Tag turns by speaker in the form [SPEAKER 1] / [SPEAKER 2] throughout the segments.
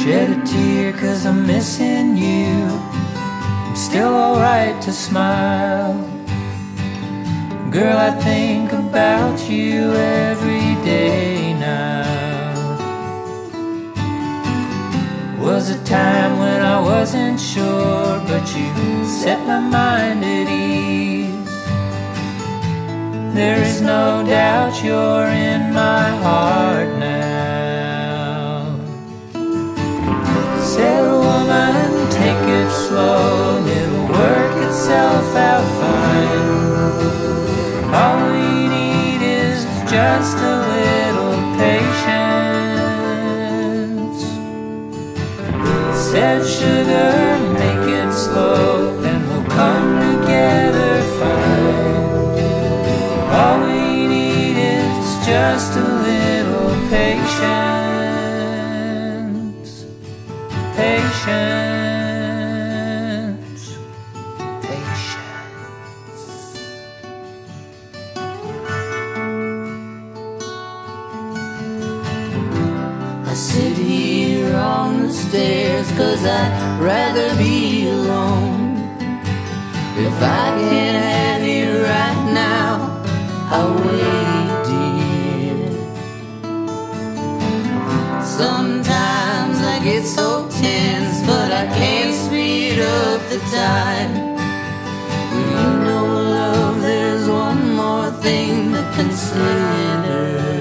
[SPEAKER 1] Shed a tear 'cause I'm missing you. I'm still alright to smile. Girl, I think about you every day now. Was a time when I wasn't sure, but you set my mind at ease. There is no doubt you're in my heart now. Said, woman, take it slow, it'll work itself out fine. All we need is just a little patience. Said, sugar, make it slow, and we'll come together fine. All we need is just a little patience. Patience. Patience.
[SPEAKER 2] I sit here on the stairs 'cause I'd rather be alone. If I can't have you right now, I'll wait, dear. Sometimes I get so tense, but I can't speed up the time. You know, love, there's one more thing to consider.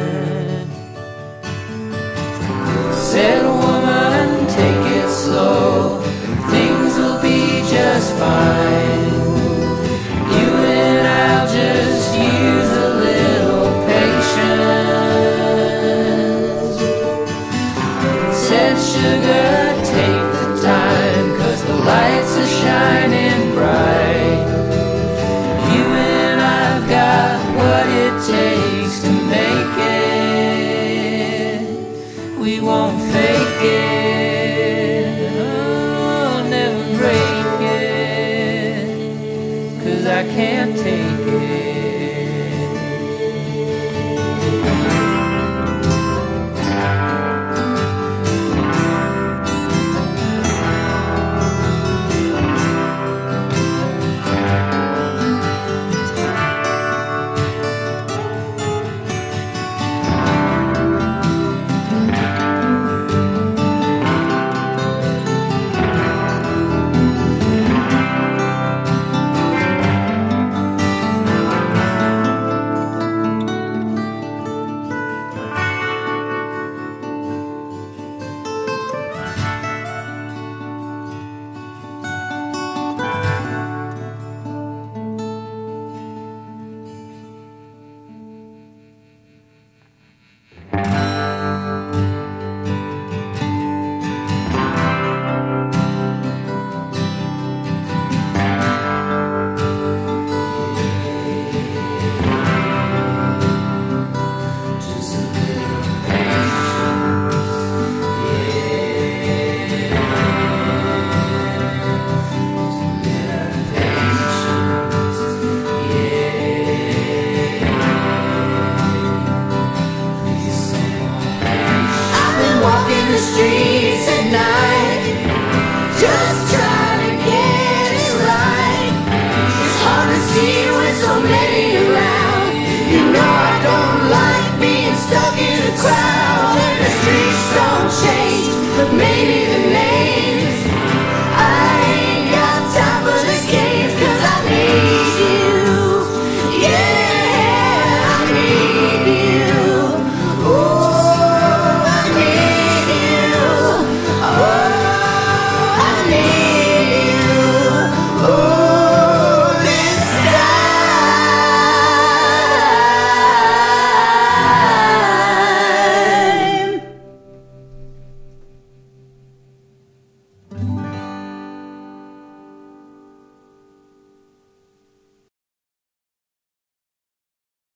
[SPEAKER 1] Said, woman, take it slow, and things will be just fine. You and I'll just use a little patience. Said, sugar, take the time, 'cause the lights are shining bright. You and I've got what it takes to make it. We won't fake it.